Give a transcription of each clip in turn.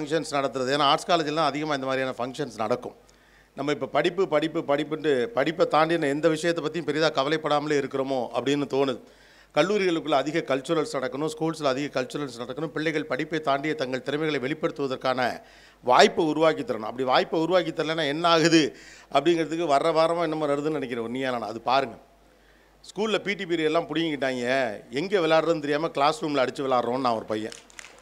Functions நடத்துறது. ஏன்னா arts காலேஜ்லாம் அதிகமாக இந்த மாதிரியான ஃபங்க்ஷன்ஸ் நடக்கும். நம்ம இப்போ படிப்புன்ட்டு படிப்பை தாண்டின எந்த விஷயத்தை பற்றியும் பெரிதாக கவலைப்படாமலே இருக்கிறோமோ அப்படின்னு தோணுது. கல்லூரிகளுக்குள்ளே அதிக கல்ச்சுரல்ஸ் நடக்கணும், ஸ்கூல்ஸில் அதிக கல்ச்சுரல்ஸ் நடக்கணும். பிள்ளைகள் படிப்பை தாண்டிய தங்கள் திறமைகளை வெளிப்படுத்துவதற்கான வாய்ப்பை உருவாக்கி தரணும். அப்படி வாய்ப்பை உருவாக்கி தரலைன்னா என்ன ஆகுது அப்படிங்கிறதுக்கு வர்ற வாரமாக என்னமோ வருதுன்னு நினைக்கிறேன். நீயான அது பாருங்கள். ஸ்கூலில் பிடி பீரியட் எல்லாம் பிடிங்கிட்டாங்க. எங்கே விளையாடுறதுன்னு தெரியாமல் கிளாஸ் ரூமில் அடித்து விளையாடுறோன்னு நான் ஒரு பையன்.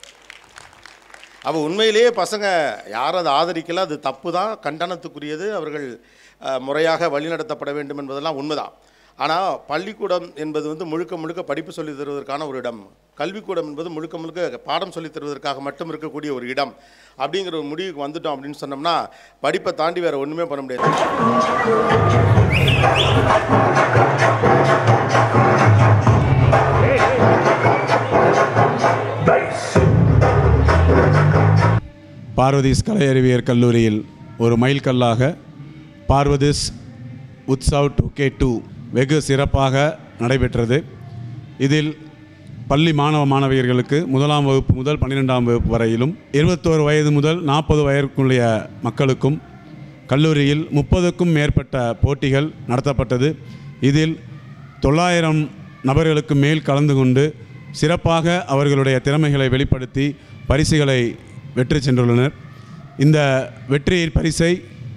அப்போ உண்மையிலேயே பசங்க யாரும் அதை ஆதரிக்கல, அது தப்பு தான், கண்டனத்துக்குரியது. அவர்கள் முறையாக வழிநடத்தப்பட வேண்டும் என்பதெல்லாம் உண்மைதான். ஆனால் பள்ளிக்கூடம் என்பது முழுக்க முழுக்க படிப்பு சொல்லித் தருவதற்கான ஒரு இடம். கல்விக்கூடம் என்பது முழுக்க முழுக்க பாடம் சொல்லித் தருவதற்காக மட்டும் இருக்கக்கூடிய ஒரு இடம். அப்படிங்கிற ஒரு முடிவுக்கு வந்துட்டோம் அப்படின்னு சொன்னோம்னா படிப்பை தாண்டி வேறு ஒன்றுமே பண்ண முடியாது. பார்வதிஸ் கலை அறிவியல் கல்லூரியில் ஒரு மைல்கல்லாக பார்வதிஸ் உத்சவ் 2K2 வெகு சிறப்பாக நடைபெற்றது. இதில் பள்ளி மாணவியர்களுக்கு 1ஆம் வகுப்பு முதல் 12ஆம் வகுப்பு வரையிலும் 21 வயது முதல் 40 வயதுக்குள்ள மக்களுக்கும் கல்லூரியில் 30க்கும் மேற்பட்ட போட்டிகள் நடத்தப்பட்டது. இதில் 900 நபர்களுக்கு மேல் கலந்து கொண்டு சிறப்பாக அவர்களுடைய திறமைகளை வெளிப்படுத்தி பரிசுகளை வெற்றி சென்றுள்ளனர். இந்த வெற்றியின் பரிசை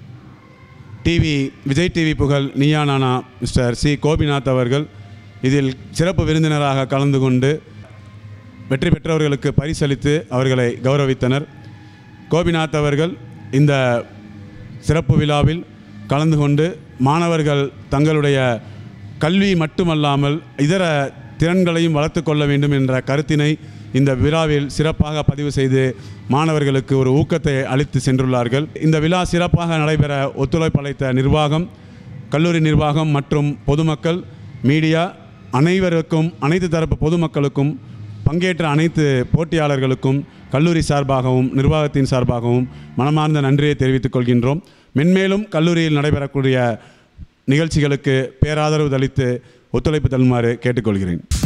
விஜய் டிவி புகழ் நீயா நானா மிஸ்டர் சி கோபிநாத் அவர்கள் இதில் சிறப்பு விருந்தினராக கலந்து கொண்டு வெற்றி பெற்றவர்களுக்கு பரிசளித்து அவர்களை கௌரவித்தனர். கோபிநாத் அவர்கள் இந்த சிறப்பு விழாவில் கலந்து கொண்டு மாணவர்கள் தங்களுடைய கல்வி மட்டுமல்லாமல் இதர திறன்களையும் வளர்த்து கொள்ள வேண்டும் என்ற கருத்தினை இந்த விழாவில் சிறப்பாக பதிவு செய்து மாணவர்களுக்கு ஒரு ஊக்கத்தை அளித்து சென்றுள்ளார்கள். இந்த விழா சிறப்பாக நடைபெற ஒத்துழைப்பு அளித்த நிர்வாகம், கல்லூரி நிர்வாகம் மற்றும் பொதுமக்கள், மீடியா அனைவருக்கும், அனைத்து தரப்பு பொதுமக்களுக்கும், பங்கேற்ற அனைத்து போட்டியாளர்களுக்கும் கல்லூரி சார்பாகவும் நிர்வாகத்தின் சார்பாகவும் மனமார்ந்த நன்றியை தெரிவித்துக் கொள்கின்றோம். மென்மேலும் கல்லூரியில் நடைபெறக்கூடிய நிகழ்ச்சிகளுக்கு பேராதரவு அளித்து ஒத்துழைப்பு தருமாறு கேட்டுக்கொள்கிறேன்.